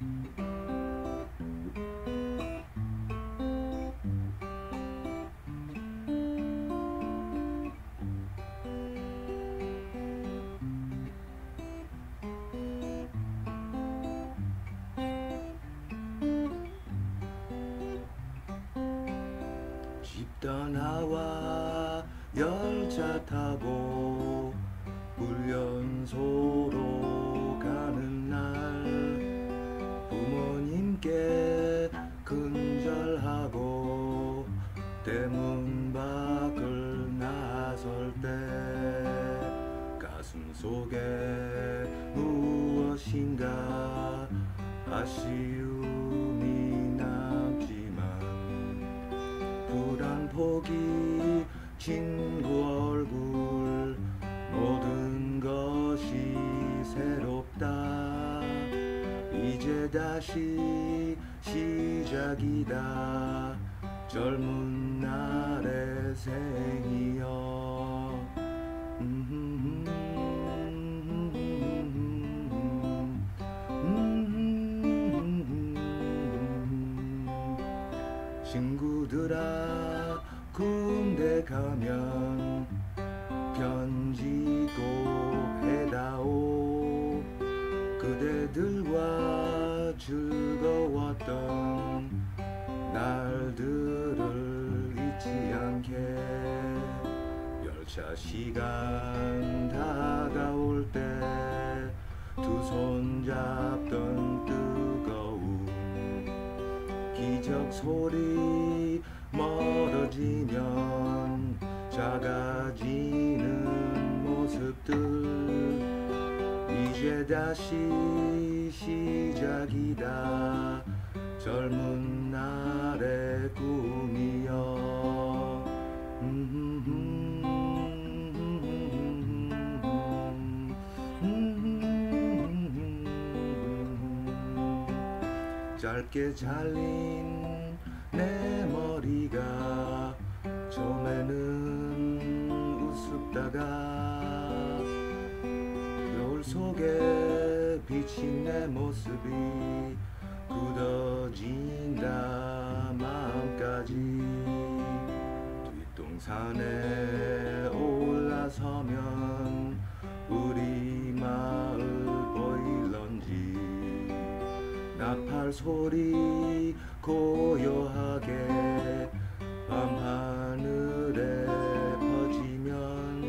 집 떠나와 열차 타고 훈련소로 가는 날 부모님께 근절하고 대문 밖을 나설 때 가슴 속에 무엇인가 아쉬움이 남지만 불안포기 친구 얼굴 모든 것이 새롭다. 이제 다시 시작이다. 젊은 날의 생이여. 친구들아 군대 가면 편지도 해다오. 그대들과 즐거웠던 날들을 잊지 않게. 열차 시간 다가올 때 두 손 잡던 뜨거움 기적 소리 멀어지면 작아지는 모습들 이제 다시 시작이다. 젊은 날의 꿈이여. 짧게 잘린 내 머리가 처음에는 우습다가 겨울 속에 비친 내 모습이 굳어진다. 마음까지 뒷동산에 올라서면 우리 마을 보일런지 나팔 소리 고요하게 밤하늘에 퍼지면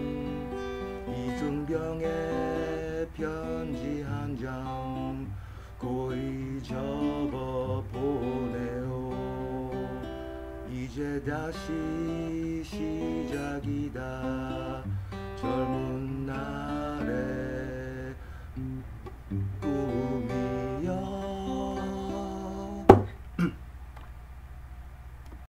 이등병의 편지 한 장 고이 적어 보내요. 이제 다시